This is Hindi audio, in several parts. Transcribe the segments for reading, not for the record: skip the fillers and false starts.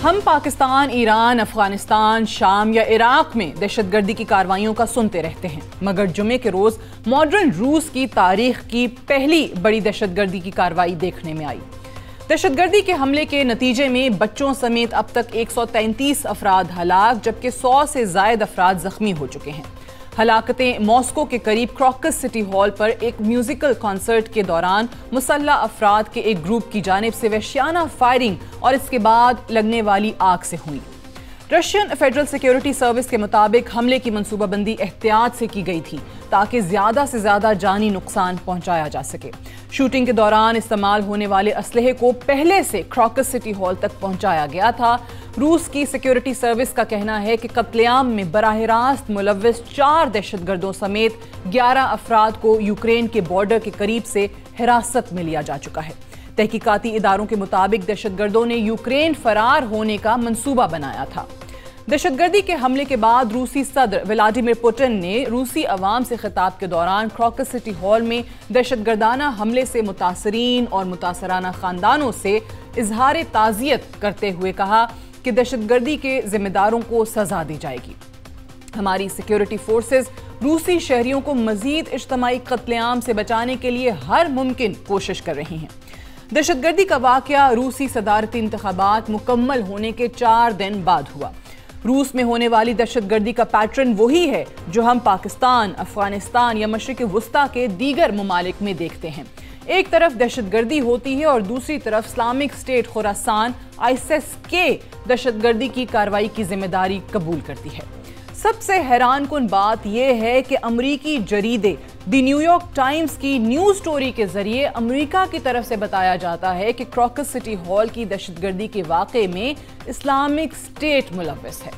हम पाकिस्तान, ईरान, अफगानिस्तान, शाम या इराक में दहशतगर्दी की कार्रवाइयों का सुनते रहते हैं, मगर जुमे के रोज मॉडर्न रूस की तारीख की पहली बड़ी दहशतगर्दी की कार्रवाई देखने में आई। दहशतगर्दी के हमले के नतीजे में बच्चों समेत अब तक 133 अफराद हलाक जबकि 100 से ज्यादा अफराद जख्मी हो चुके हैं। हलाकतें मॉस्को के करीब क्रॉकस सिटी हॉल पर एक म्यूजिकल कॉन्सर्ट के दौरान मुसल्लह अफराद के एक ग्रुप की जानिब से वहशियाना फायरिंग और इसके बाद लगने वाली आग से हुई। रशियन फेडरल सिक्योरिटी सर्विस के मुताबिक हमले की मंसूबाबंदी एहतियात से की गई थी ताकि ज्यादा से ज्यादा जानी नुकसान पहुंचाया जा सके। शूटिंग के दौरान इस्तेमाल होने वाले असलहे को पहले से क्रॉकस सिटी हॉल तक पहुंचाया गया था। रूस की सिक्योरिटी सर्विस का कहना है कि कत्लेआम में बराह रास्त मुलव्विस 4 दहशतगर्दों समेत 11 अफराद को यूक्रेन के बॉर्डर के करीब से हिरासत में लिया जा चुका है। तहकीकाती इदारों के मुताबिक दहशतगर्दों ने यूक्रेन फरार होने का मंसूबा बनाया था। दहशतगर्दी के हमले के बाद रूसी सदर व्लादिमीर पुतिन ने रूसी अवाम से खिताब के दौरान क्रॉकस सिटी हॉल में दहशतगर्दाना हमले से मुतासरीन और मुतासराना खानदानों से इजहार ताज़ियत करते हुए कहा कि दहशतगर्दी के जिम्मेदारों को सजा दी जाएगी। हमारी सिक्योरिटी फोर्सेस रूसी शहरियों को मजीद इज्तमाई कत्लेआम से बचाने के लिए हर मुमकिन कोशिश कर रही हैं। दहशतगर्दी का वाकया रूसी सदारती इंतखाबात मुकम्मल होने के 4 दिन बाद हुआ। रूस में होने वाली दहशतगर्दी का पैटर्न वही है जो हम पाकिस्तान, अफगानिस्तान या मशरिक़ वुस्ता के दीगर ममालिक में देखते हैं। एक तरफ दहशतगर्दी होती है और दूसरी तरफ इस्लामिक स्टेट खुरासान ISIS के दहशतगर्दी की कार्रवाई की जिम्मेदारी कबूल करती है। सबसे हैरान कुन बात यह है कि अमरीकी जरीदे द न्यूयॉर्क टाइम्स की न्यूज स्टोरी के जरिए अमेरिका की तरफ से बताया जाता है कि क्रॉकस सिटी हॉल की दहशतगर्दी के वाक़े में इस्लामिक स्टेट मुलव्विस है।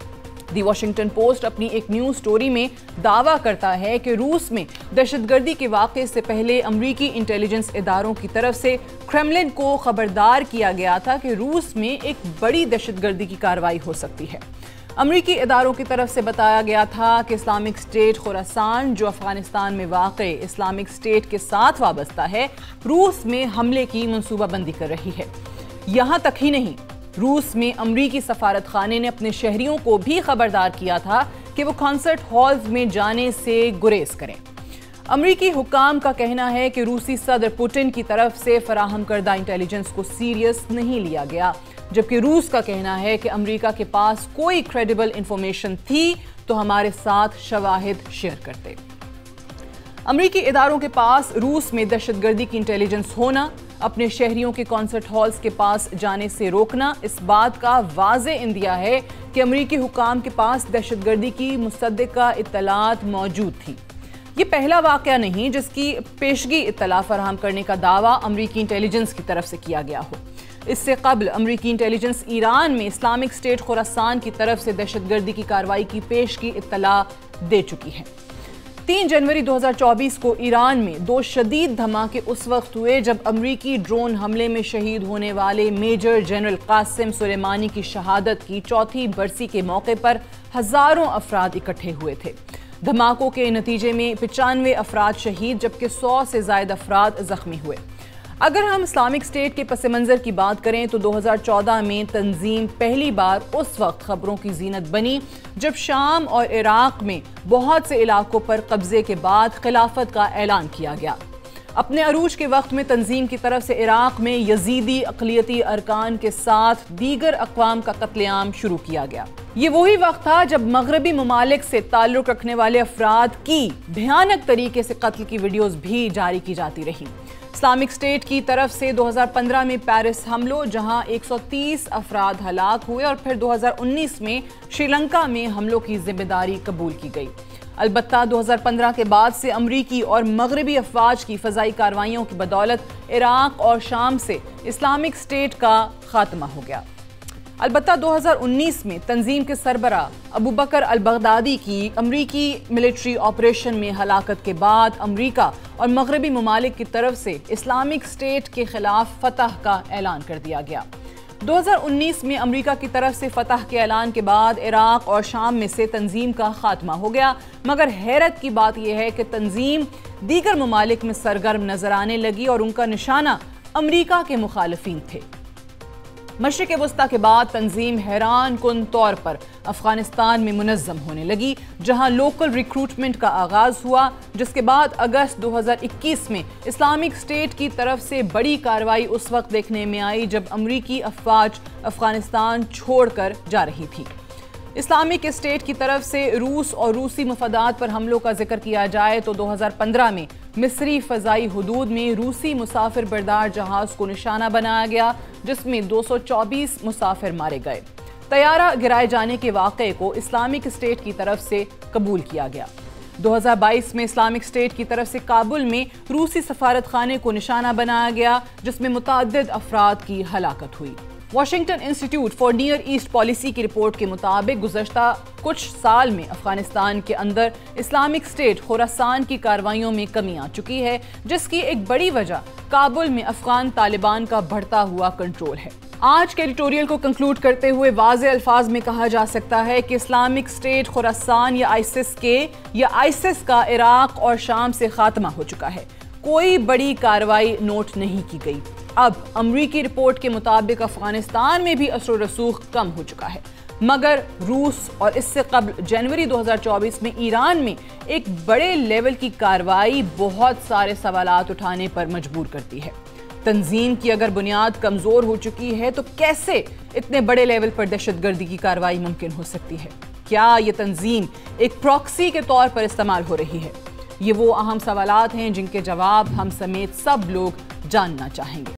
द वॉशिंगटन पोस्ट अपनी एक न्यूज स्टोरी में दावा करता है कि रूस में दहशतगर्दी के वाक़े से पहले अमरीकी इंटेलिजेंस इदारों की तरफ से क्रेमलिन को खबरदार किया गया था कि रूस में एक बड़ी दहशतगर्दी की कार्रवाई हो सकती है। अमरीकी इदारों की तरफ से बताया गया था कि इस्लामिक स्टेट खुरासान जो अफगानिस्तान में वाक़े इस्लामिक स्टेट के साथ वाबस्ता है, रूस में हमले की मंसूबाबंदी कर रही है। यहाँ तक ही नहीं, रूस में अमरीकी सफारत खाने ने अपने शहरियों को भी खबरदार किया था कि वो कॉन्सर्ट हॉल्स में जाने से गुरेज करें। अमरीकी हुकाम का कहना है कि रूसी सदर पुतिन की तरफ से फराहम करदा इंटेलिजेंस को सीरियस नहीं लिया गया, जबकि रूस का कहना है कि अमेरिका के पास कोई क्रेडिबल इंफॉर्मेशन थी तो हमारे साथ शवाहिद शेयर करते। अमरीकी इदारों के पास रूस में दहशतगर्दी की इंटेलिजेंस होना, अपने शहरियों के कॉन्सर्ट हॉल्स के पास जाने से रोकना इस बात का वाज़े इंदिया है कि अमरीकी हुकाम के पास दहशतगर्दी की मुसद्दिका इत्तलात मौजूद थी। ये पहला वाक़या नहीं जिसकी पेशगी इत्तला फराहम करने का दावा अमरीकी इंटेलिजेंस की तरफ से किया गया हो। इससे कबल अमरीकी इंटेलिजेंस ईरान में इस्लामिक स्टेट खुरासान की तरफ से दहशतगर्दी की कार्रवाई की पेशगी इत्तला दे चुकी है। 3 जनवरी 2024 को ईरान में 2 शदीद धमाके उस वक्त हुए जब अमरीकी ड्रोन हमले में शहीद होने वाले मेजर जनरल कासिम सुलेमानी की शहादत की 4थी बरसी के मौके पर हजारों अफराद इकट्ठे हुए थे। धमाकों के नतीजे में 95 अफराद शहीद जबकि 100 से ज्यादा अफराद जख्मी हुए। अगर हम इस्लामिक स्टेट के पस मंज़र की बात करें तो 2014 में तंजीम पहली बार उस वक्त खबरों की जीनत बनी जब शाम और इराक में बहुत से इलाकों पर कब्जे के बाद खिलाफत का ऐलान किया गया। अपने अरूज के वक्त में तंजीम की तरफ से इराक में यजीदी अक़लियती अरकान के साथ दीगर अक़वाम का कत्लेआम शुरू किया गया। ये वही वक्त था जब मगरबी ममालिक से ताल्लुक़ रखने वाले अफराद की भयानक तरीके से कत्ल की वीडियोज़ भी जारी की जाती रही। इस्लामिक स्टेट की तरफ से 2015 में पेरिस हमलों जहां 130 अफराद हलाक हुए और फिर 2019 में श्रीलंका में हमलों की जिम्मेदारी कबूल की गई। अलबत्ता 2015 के बाद से अमरीकी और मगरबी अफवाज की फ़ज़ाई कार्रवाइयों की बदौलत इराक और शाम से इस्लामिक स्टेट का खात्मा हो गया। अलबत्ता 2019 में तंजीम के सरबरा अबू बकर अल बगदादी की अमरीकी मिलिट्री ऑपरेशन में हलाकत के बाद अमरीका और मगरबी ममालिक की तरफ से इस्लामिक स्टेट के खिलाफ फतह का ऐलान कर दिया गया। 2019 में अमरीका की तरफ से फतह के ऐलान के बाद इराक और शाम में से तंजीम का खात्मा हो गया, मगर हैरत की बात यह है कि तंजीम दीगर ममालिक में सरगर्म नजर आने लगी और उनका निशाना अमरीका के मुखालिफिन थे। मशरिक़ वस्ता के बाद तंजीम हैरान कुन तौर पर अफगानिस्तान में मुनज़्ज़म होने लगी, जहां लोकल रिक्रूटमेंट का आगाज हुआ, जिसके बाद अगस्त 2021 में इस्लामिक स्टेट की तरफ से बड़ी कार्रवाई उस वक्त देखने में आई जब अमरीकी अफवाज अफगानिस्तान छोड़कर जा रही थी। इस्लामिक स्टेट की तरफ से रूस और रूसी मफादात पर हमलों का जिक्र किया जाए तो 2015 में मिस्री फ़ज़ाई हुदूद में रूसी मुसाफिर बरदार जहाज़ को निशाना बनाया गया, जिसमें 224 मुसाफिर मारे गए। तैयारा गिराए जाने के वाक़े को इस्लामिक स्टेट की तरफ से कबूल किया गया। 2022 में इस्लामिक स्टेट की तरफ से काबुल में रूसी सफारत खाने को निशाना बनाया गया, जिसमें मुतअद्दिद अफराद की हलाकत हुई। Washington Institute for Near East Policy की रिपोर्ट के मुताबिक गुज़श्ता कुछ साल में अफगानिस्तान के अंदर इस्लामिक स्टेट खुरासान की कार्रवाइयों में कमी आ चुकी है, जिसकी एक बड़ी वजह काबुल में अफगान तालिबान का बढ़ता हुआ कंट्रोल है। आज के एडिटोरियल को कंक्लूड करते हुए वाज़े अल्फाज में कहा जा सकता है कि इस्लामिक स्टेट खुरासान या आइसिस का इराक और शाम से खात्मा हो चुका है। कोई बड़ी कार्रवाई नोट नहीं की गई। अब अमरीकी रिपोर्ट के मुताबिक अफगानिस्तान में भी असर रसूख कम हो चुका है, मगर रूस और इससे कबल जनवरी 2024 में ईरान में एक बड़े लेवल की कार्रवाई बहुत सारे सवालात उठाने पर मजबूर करती है। तंजीम की अगर बुनियाद कमजोर हो चुकी है तो कैसे इतने बड़े लेवल पर दहशतगर्दी की कार्रवाई मुमकिन हो सकती है? क्या ये तंजीम एक प्रॉक्सी के तौर पर इस्तेमाल हो रही है? ये वो अहम सवालात हैं जिनके जवाब हम समेत सब लोग जानना चाहेंगे।